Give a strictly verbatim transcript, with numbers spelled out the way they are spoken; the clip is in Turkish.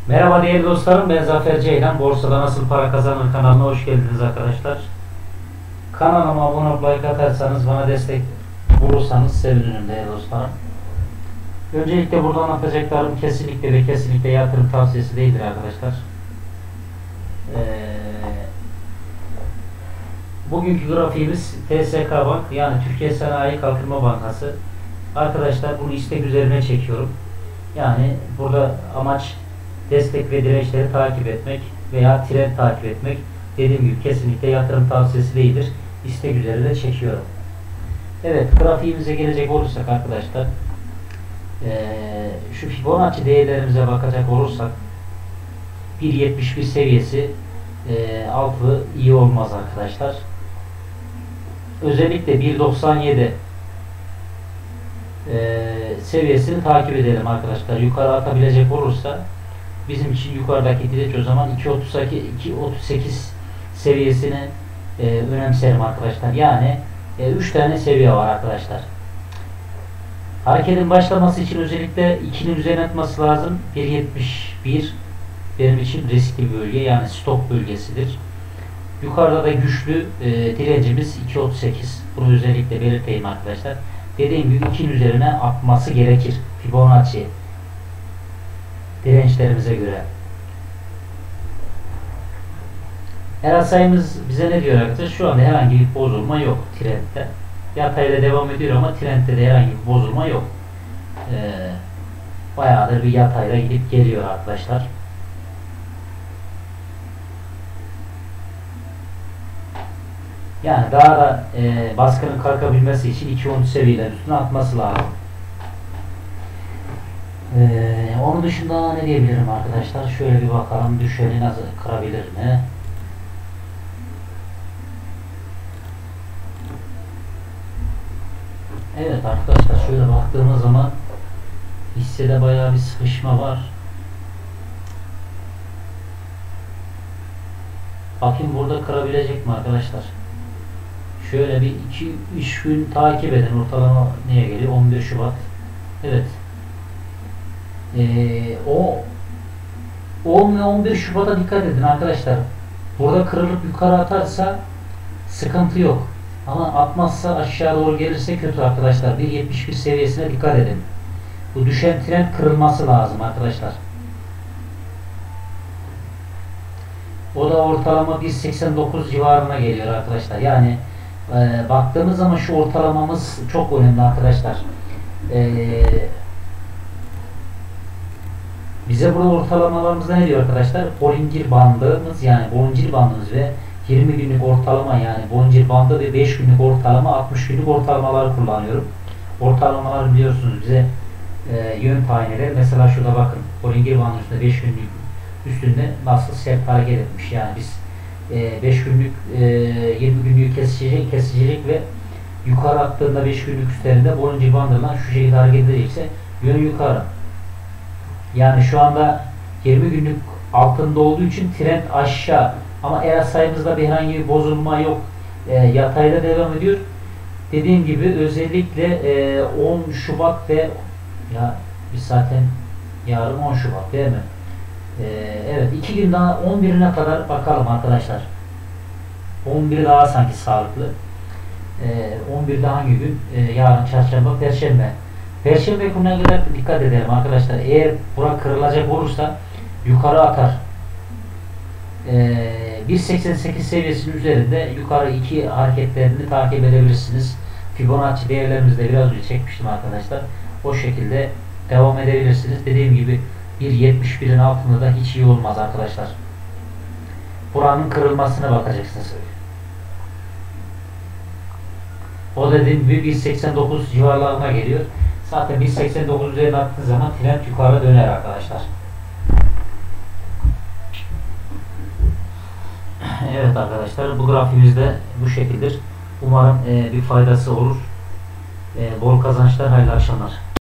Merhaba değerli dostlarım, ben Zafer Ceylan. Borsada Nasıl Para Kazanır kanalına hoş geldiniz arkadaşlar. Kanalıma abone olup like atarsanız, bana destek bulursanız sevinirim değerli dostlarım. Öncelikle burada anlatacaklarım kesinlikle ve kesinlikle yatırım tavsiyesi değildir arkadaşlar. Ee, bugünkü grafiğimiz T S K Bank, yani Türkiye Sanayi Kalkınma Bankası. Arkadaşlar bunu istek üzerine çekiyorum. Yani burada amaç destek ve dirençleri takip etmek veya trend takip etmek. Dediğim gibi kesinlikle yatırım tavsiyesi değildir. İstek üzerine çekiyorum. Evet, grafiğimize gelecek olursak arkadaşlar, ee, şu Fibonacci değerlerimize bakacak olursak bir yetmiş bir seviyesi e, altı iyi olmaz arkadaşlar. Özellikle bir doksan yedi e, seviyesini takip edelim arkadaşlar. Yukarı atabilecek olursa bizim için yukarıdaki direnç o zaman iki otuz sekiz seviyesini e, önemserim arkadaşlar. Yani e, üç tane seviye var arkadaşlar. Hareketin başlaması için özellikle ikinin üzerine atması lazım. bir yetmiş bir benim için riskli bir bölge, yani stop bölgesidir. Yukarıda da güçlü e, direncimiz iki otuz sekiz. Bunu özellikle belirteyim arkadaşlar. Dediğim gibi ikinin üzerine atması gerekir Fibonacci dirençlerimize göre. R S I'miz bize ne diyor arkadaşlar? Şu anda herhangi bir bozulma yok trendde. Yatayla devam ediyor ama trendde de herhangi bir bozulma yok. Ee, bayağıdır bir yatayla gidip geliyor arkadaşlar. Yani daha da e, baskının kalkabilmesi için iki on seviyelerin üstüne atması lazım. Ee, onun dışında ne diyebilirim arkadaşlar? Şöyle bir bakalım, düşeni nasıl kırabilir mi? Evet arkadaşlar, şöyle baktığımız zaman hissede bayağı bir sıkışma var. Bakayım burada kırabilecek mi arkadaşlar? Şöyle bir iki üç gün takip edin. Ortalama neye geliyor? on bir Şubat. Evet. Ee, o on ve on bir Şubat'a dikkat edin arkadaşlar. Burada kırılıp yukarı atarsa sıkıntı yok. Ama atmazsa, aşağı doğru gelirse kötü arkadaşlar. bir yetmiş bir seviyesine dikkat edin. Bu düşen trend kırılması lazım arkadaşlar. O da ortalama bir seksen dokuz civarına geliyor arkadaşlar. Yani e, baktığımız zaman şu ortalamamız çok önemli arkadaşlar. Eee Bize burada ortalamalarımızda ne diyor arkadaşlar? Bollinger bandımız, yani Bollinger bandımız ve yirmi günlük ortalama, yani Bollinger bandı ve beş günlük ortalama, altmış günlük ortalamaları kullanıyorum. Ortalamalar biliyorsunuz bize e, yön tayin eder. Mesela şurada bakın, Bollinger bandının üstünde beş günlük üstünde nasıl sert hareket etmiş. Yani biz e, beş günlük e, yirmi günlük kesicilik, kesicilik ve yukarı attığında beş günlük üstlerinde Bollinger bandından şu şekilde hareket edecekse yön yukarı. Yani şu anda yirmi günlük altında olduğu için trend aşağı. Ama R S I'mızda bir herhangi bir bozulma yok. E, yatayda devam ediyor. Dediğim gibi özellikle e, on Şubat ve ya biz zaten yarın on Şubat değil mi? E, evet, iki gün daha on birine kadar bakalım arkadaşlar. on bir daha sanki sağlıklı. E, on birde hangi gün? E, yarın çarşamba, perşembe. Perşembe gününe kadar dikkat edelim arkadaşlar. Eğer bura kırılacak olursa yukarı atar. Ee, bir seksen sekiz seviyesinin üzerinde yukarı iki hareketlerini takip edebilirsiniz. Fibonacci değerlerimizde biraz önce çekmiştim arkadaşlar. O şekilde devam edebilirsiniz. Dediğim gibi bir yetmiş birin altında da hiç iyi olmaz arkadaşlar. Buranın kırılmasına bakacaksınız. O dediğim gibi bir seksen dokuz civarlarına geliyor. Zaten bir seksen dokuz üzerine attığı zaman trend yukarı döner arkadaşlar. Evet arkadaşlar, bu grafiğimizde bu şekildedir. Umarım e, bir faydası olur. E, bol kazançlar, hayırlı akşamlar.